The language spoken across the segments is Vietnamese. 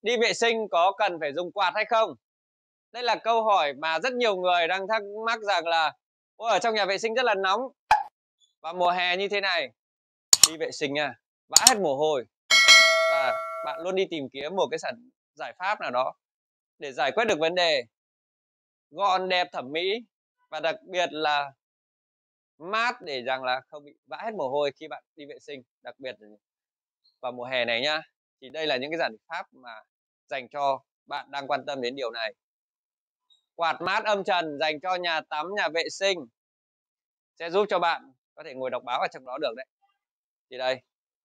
Đi vệ sinh có cần phải dùng quạt hay không? Đây là câu hỏi mà rất nhiều người đang thắc mắc rằng là ôi, ở trong nhà vệ sinh rất là nóng và mùa hè như thế này, đi vệ sinh nha, vã hết mồ hôi và bạn luôn đi tìm kiếm một cái giải pháp nào đó để giải quyết được vấn đề gọn đẹp thẩm mỹ và đặc biệt là mát để rằng là không bị vã hết mồ hôi khi bạn đi vệ sinh, đặc biệt là vào mùa hè này nhá. Thì đây là những cái giải pháp mà dành cho bạn đang quan tâm đến điều này. Quạt mát âm trần dành cho nhà tắm, nhà vệ sinh sẽ giúp cho bạn có thể ngồi đọc báo ở trong đó được đấy. Thì đây,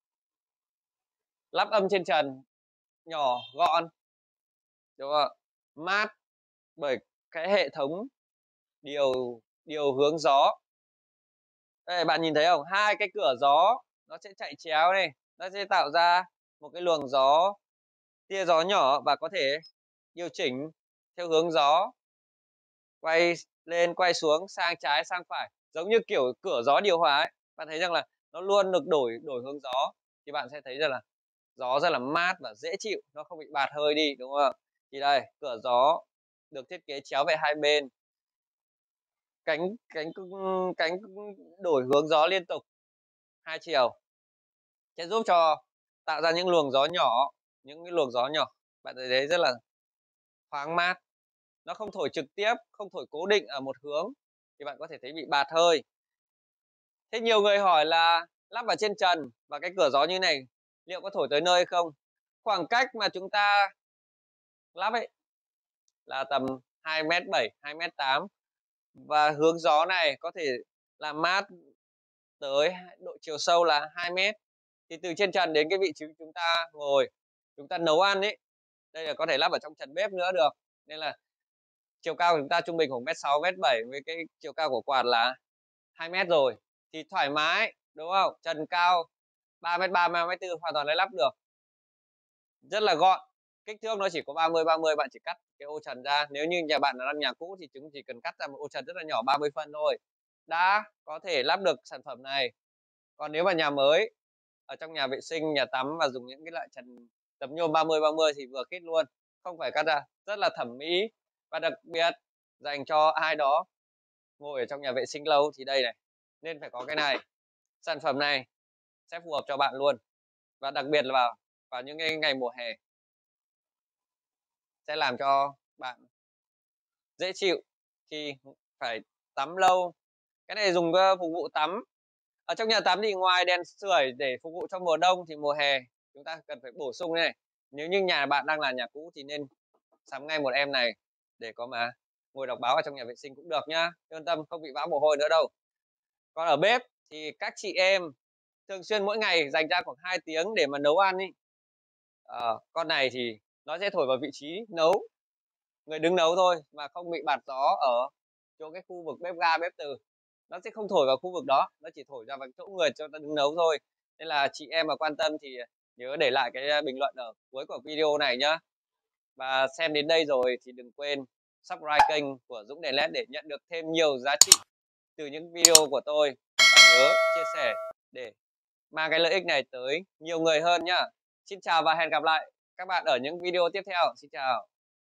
lắp âm trên trần, nhỏ, gọn, đúng không? Mát bởi cái hệ thống điều điều hướng gió. Đây, bạn nhìn thấy không? Hai cái cửa gió nó sẽ chạy chéo này, nó sẽ tạo ra một cái luồng gió, tia gió nhỏ và có thể điều chỉnh theo hướng gió, quay lên, quay xuống, sang trái, sang phải, giống như kiểu cửa gió điều hòa ấy. Bạn thấy rằng là nó luôn được đổi đổi hướng gió thì bạn sẽ thấy rằng là gió rất là mát và dễ chịu, nó không bị bạt hơi đi, đúng không? Thì đây, cửa gió được thiết kế chéo về hai bên, cánh cánh cánh đổi hướng gió liên tục hai chiều sẽ giúp cho tạo ra những luồng gió nhỏ, những cái luồng gió nhỏ, bạn thấy đấy rất là thoáng mát. Nó không thổi trực tiếp, không thổi cố định ở một hướng thì bạn có thể thấy bị bạt hơi. Thế nhiều người hỏi là lắp ở trên trần và cái cửa gió như này liệu có thổi tới nơi không? Khoảng cách mà chúng ta lắp ấy là tầm 2,7 m, 2,8 m và hướng gió này có thể làm mát tới độ chiều sâu là 2 mét. Thì từ trên trần đến cái vị trí chúng ta ngồi, chúng ta nấu ăn ấy, đây là có thể lắp ở trong trần bếp nữa được. Nên là chiều cao của chúng ta trung bình khoảng 1,6 m, 1,7 m với cái chiều cao của quạt là 2 mét rồi thì thoải mái, đúng không? Trần cao 3,3 m, 3,4 m hoàn toàn lấy lắp được. Rất là gọn. Kích thước nó chỉ có 30, bạn chỉ cắt cái ô trần ra. Nếu như nhà bạn là nhà cũ thì chúng chỉ cần cắt ra một ô trần rất là nhỏ 30 phân thôi. Đã có thể lắp được sản phẩm này. Còn nếu mà nhà mới ở trong nhà vệ sinh, nhà tắm và dùng những cái loại trần tấm nhôm 30 thì vừa khít luôn, không phải cắt ra, rất là thẩm mỹ và đặc biệt dành cho ai đó ngồi ở trong nhà vệ sinh lâu thì đây này, nên phải có cái này. Sản phẩm này sẽ phù hợp cho bạn luôn và đặc biệt là vào những cái ngày mùa hè sẽ làm cho bạn dễ chịu khi phải tắm lâu. Cái này dùng phục vụ tắm. Ở trong nhà tắm thì ngoài đèn sưởi để phục vụ cho mùa đông thì mùa hè chúng ta cần phải bổ sung này. Nếu như nhà bạn đang là nhà cũ thì nên sắm ngay một em này để có mà ngồi đọc báo ở trong nhà vệ sinh cũng được nhá. Yên tâm, không bị vã mồ hôi nữa đâu. Còn ở bếp thì các chị em thường xuyên mỗi ngày dành ra khoảng 2 tiếng để mà nấu ăn ý. Con này thì nó sẽ thổi vào vị trí nấu, người đứng nấu thôi mà không bị bạt gió ở chỗ cái khu vực bếp ga, bếp từ. Nó sẽ không thổi vào khu vực đó, nó chỉ thổi ra vào chỗ người cho ta đứng nấu thôi. Nên là chị em mà quan tâm thì nhớ để lại cái bình luận ở cuối của video này nhá. Và xem đến đây rồi thì đừng quên subscribe kênh của Dũng Đèn LED để nhận được thêm nhiều giá trị từ những video của tôi. Và nhớ chia sẻ để mang cái lợi ích này tới nhiều người hơn nhá. Xin chào và hẹn gặp lại các bạn ở những video tiếp theo. Xin chào.